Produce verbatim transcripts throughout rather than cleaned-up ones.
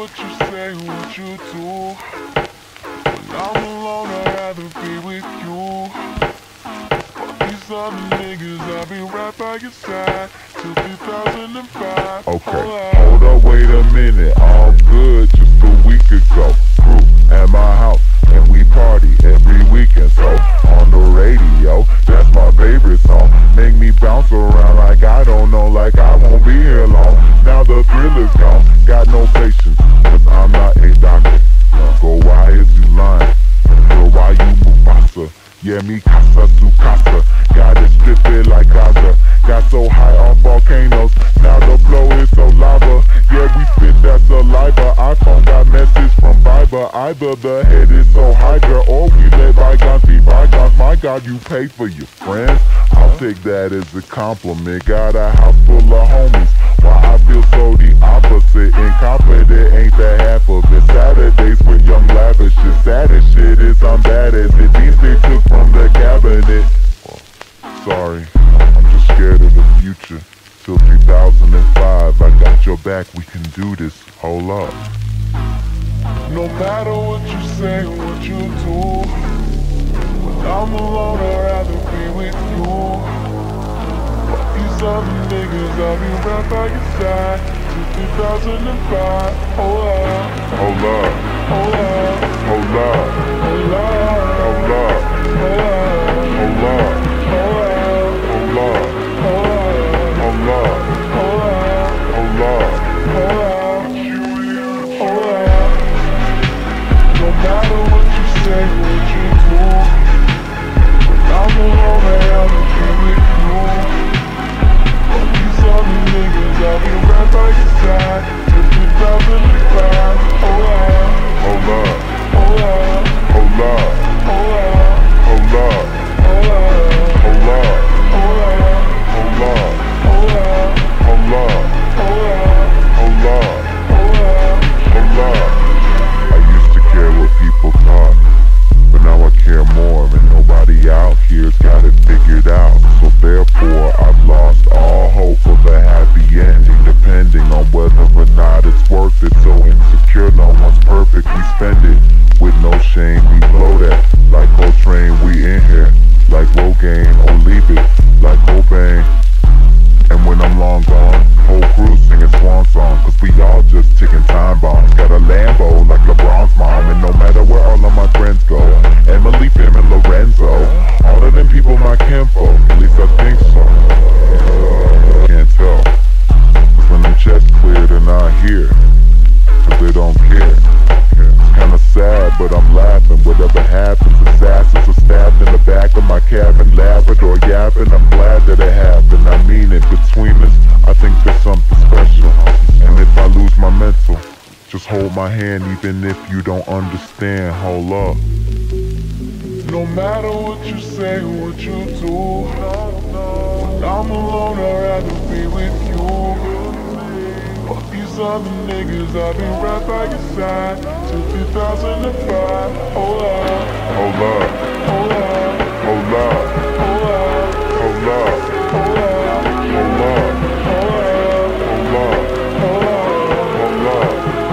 what you say, what you do. When I'm alone, I'd rather be with you. Fuck these other niggas, I'll be right by your side till two thousand five. Okay, hold up, wait a minute. All good just a week ago. Crew at my house and we party every weekend. So on the radio, that's my favorite song. Make me bounce around like I don't know, like I won't be here long. Now the thrill is gone, got no patience, cause I'm not a doctor. Go why is you lying? Girl, why you Mufasa? Yeah, me casa su casa. Got it stripped like Gaza. Got so high on volcanoes, now the flow is so lava. Yeah, we spit that saliva. iPhone got message from Viber. Either the head is so hydra, or we let bygones be bygones. My God, you pay for your friends. I'll take that as a compliment. Got a house full of homies. Why I feel so the opposite. Incompetent, ain't that half of it. Saturdays with young lavish. The saddest shit is I'm bad as it. These they took from the cabinet. Sorry, I'm just scared of the future. Till two thousand five, I got your back, we can do this. Hold up. No matter what you say, what you do, when I'm alone, I'd rather be with you. Fuck these other niggas, I'll be right by your side till two thousand five. Hold up, Hold up, hold up, hold up, hold up, hold up, hold up, hold up, hold up, hold up, hold up, hold up, hold up, hold up. hold up, hold up. No matter what you say, what you do, when I'm alone, I'd rather be with you. Fuck these other niggas, I'll be right by your side till two thousand five. Hold up, Hold up, hold up, hold up, hold up, hold up, hold up, hold up, hold up, hold up, hold up, hold up, hold up, hold up, hold up. hold up. I used to care what people thought, but now I care more, and nobody out here's got it figured out. So therefore, I've lost all hope of a happy ending, depending on whether or not it's worth it. So insecure, no one's perfect. We spend it with no shame. We blow that like Coltrane. We in here like Rogaine, or leave it like Cobain. And when I'm long gone, whole crew singing swan song, cause we all just ticking time bombs. Got a Lambo like LeBron's mom, and no matter where all of my friends go, Emily, Pim, and Lorenzo, all of them people my kinfolk, at least I think so. Can't tell, cause when them chests clear, they're not here, cause they don't care. It's kinda sad, but I'm laughing. Whatever happens, assassins are stabbed in the back of my cabin, Labrador yapping. I'm glad that it happened. I mean it. Between us, I think there's something special. And if I lose my mental, just hold my hand, even if you don't understand. Hold up. No matter what you say, what you do, when I'm alone, I'd rather be with you. Fuck these other niggas, I'll be right by your side till two thousand five. Hold up, Hold up. hold up, Hold up. hold up, Hold up. hold up, Hold up. hold up, Hold up. hold up, Hold up.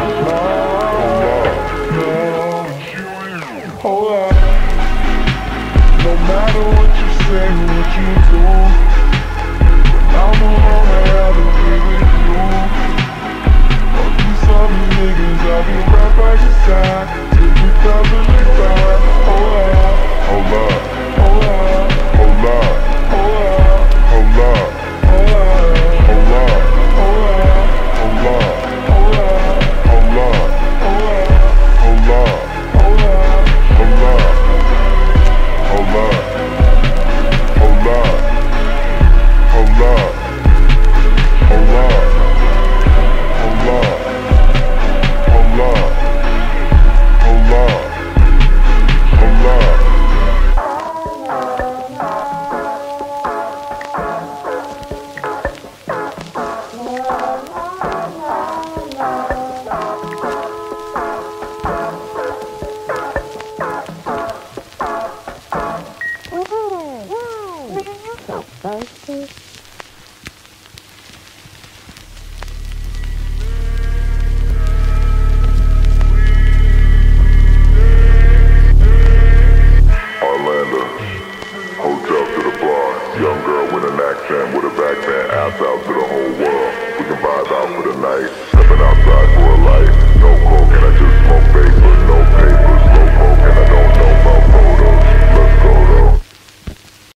Hold up. hold up. No matter what you say, what you do, when I'm alone, I'd rather be with you. Fuck these other niggas, I'll be right by your side till two thousand five. Hold up, Hold up. hold up, Hold up. hold up, Hold up. hold up, Hold up. hold up, Hold up. hold up, Hold up. hold up, Hold up. hold up. Hold up. Hold up. Hold up. Hold up. Hold up. Hold up. Hold up. Hold up. Hold up. So thirsty.